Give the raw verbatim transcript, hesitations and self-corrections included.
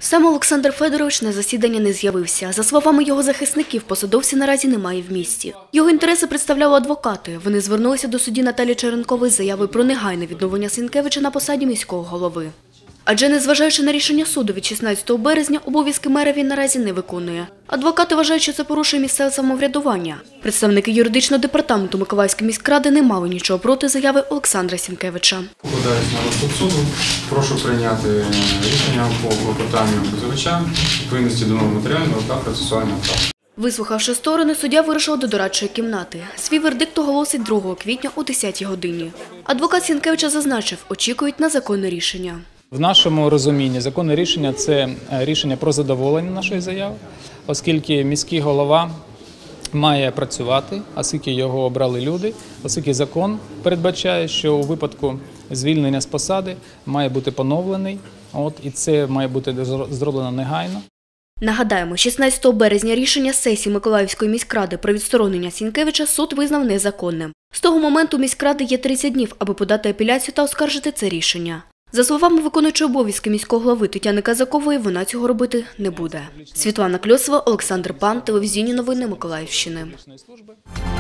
Сам Олександр Федорович на засідання не з'явився. За словами його захисників, посадовця наразі немає в місті. Його інтереси представляли адвокати. Вони звернулися до судді Наталії Черенкової з заявою про негайне відновлення Сінкевича на посаді міського голови. Адже, незважаючи на рішення суду від шістнадцятого березня, обов'язки мера він наразі не виконує. Адвокати вважають, що це порушує місцеве самоврядування. Представники юридичного департаменту Миколаївської міськради не мали нічого проти заяви Олександра Сінкевича. Покладаюсь на розсуд суду. Прошу прийняти рішення по клопотанню позивача у відповідності до норм матеріального та процесуального права. Вислухавши сторони, суддя вирушив до дорадчої кімнати. Свій вердикт оголосить другого квітня о десятій годині. Адвокат Сінкевича зазначив, очікують на законне рішення. В нашому розумінні законне рішення – це рішення про задоволення нашої заяви, оскільки міський голова має працювати, оскільки його обрали люди, оскільки закон передбачає, що у випадку звільнення з посади має бути поновлений, от, і це має бути зроблено негайно. Нагадаємо, шістнадцятого березня рішення сесії Миколаївської міськради про відсторонення Сінкевича суд визнав незаконним. З того моменту у міськради є тридцять днів, аби подати апеляцію та оскаржити це рішення. За словами виконуючої обов'язки міського голови Тетяни Казакової, вона цього робити не буде. Світлана Кльосова, Олександр Пан, телевізійні новини Миколаївщини.